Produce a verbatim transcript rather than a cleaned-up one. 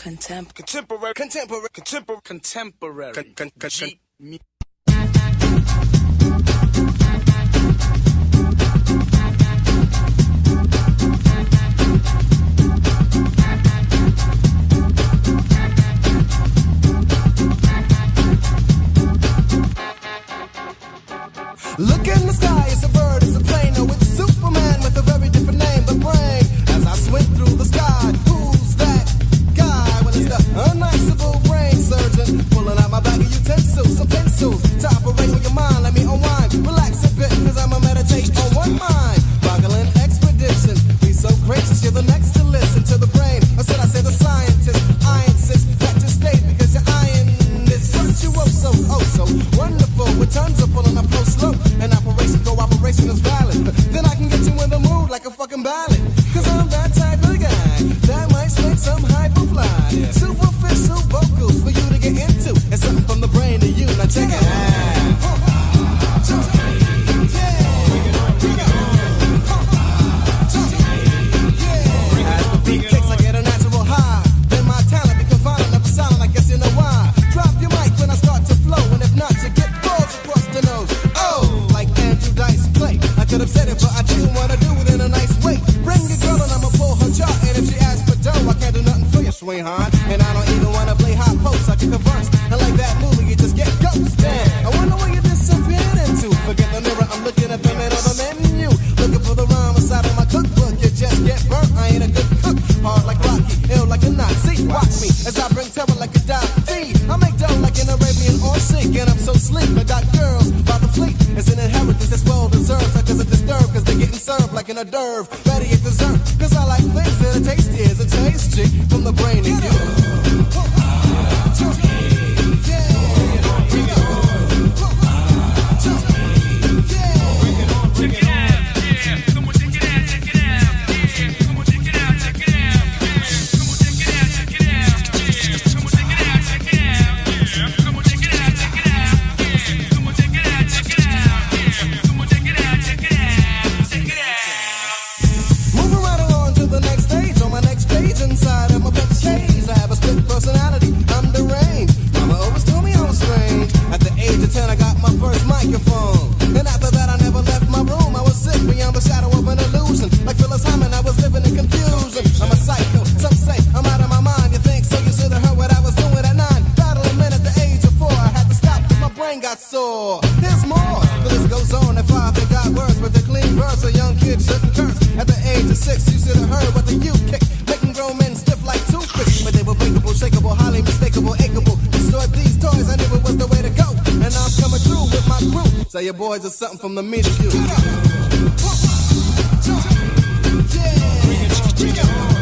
Contemp contemporary contemporary contemporary contemporary con con con G me. Look in the sky, it's a bird, it's a plane. No, it's Superman with a very different name, the brain. As I swing through the sky, who's that guy? Well, it's the unniceable brain surgeon, pulling out my bag of utensils, some pencils to operate on your mind. Let me unwind, relax a bit, cause I'ma meditate on one mind. Boggling expedition, be so gracious, you're the next to listen to the brain. Or should I say the scientist? I insist that you stay because you're iron is virtuoso, oh so wonderful, with tons of pulling up flow slow. And operation, cooperation is valid. Then I can get you in the mood like a fucking ballad. Cause I'm that type of guy that might split some hyperfly. Yeah. Superficial vocals for you to get into. And something from the brain to you. Now check it out. As the beat kicks, I get a natural high. Then my talent becomes violent, never silent. I guess you know why. Drop your mic when I start to flow. And if not, you get balls across the nose. Oh, like Andrew Dice Clay. I could have said it, but I didn't want to do it in a nice way. Bring your girl and I'ma pull her chart. And if she asks for dough, I can't do nothing for you, sweetheart. And I don't even want to play hot post. I can converse. And like that movie, you just get ghost. Damn, I wonder where you disappeared into. Forget the mirror, I'm looking at the man on the menu. Looking for the rhyme inside of my cookbook. You just get burnt, I ain't a good cook. Hard like Rocky, ill like a Nazi. Watch me as I bring terror like a dive. I make dough like an Arabian or Sikh. And I'm so sleek, I got girls by the fleet. It's an inheritance that's well deserved. So cause it's disturbed, cause they're getting served like an hors d'oeuvre. Ready at dessert, cause I like things that are tasty as a taste chick from the brain to you. Personality, I'm deranged. Mama always told me I was strange. At the age of ten, I got my first microphone. And after that, I never left my room. I was sick beyond the shadow of an illusion. Like Phyllis Hyman, I was living in confusion. I'm a psycho, some say I'm out of my mind. You think so? You should have heard what I was doing at nine. Battling men at the age of four. I had to stop because my brain got sore. There's more. The list goes on. At five, they got worse. But the clean verse, a young kid shouldn't curse. At the age of six, you should have heard what the youth kicked. Making grown men stiff like toothpicks. But they were breakable, shakeable, highly mistakable, acable. Destroyed these toys, I knew it was the way to go. And I'm coming through with my crew. Say your boys are something from the me to you. Yeah. Bring it on, bring it on.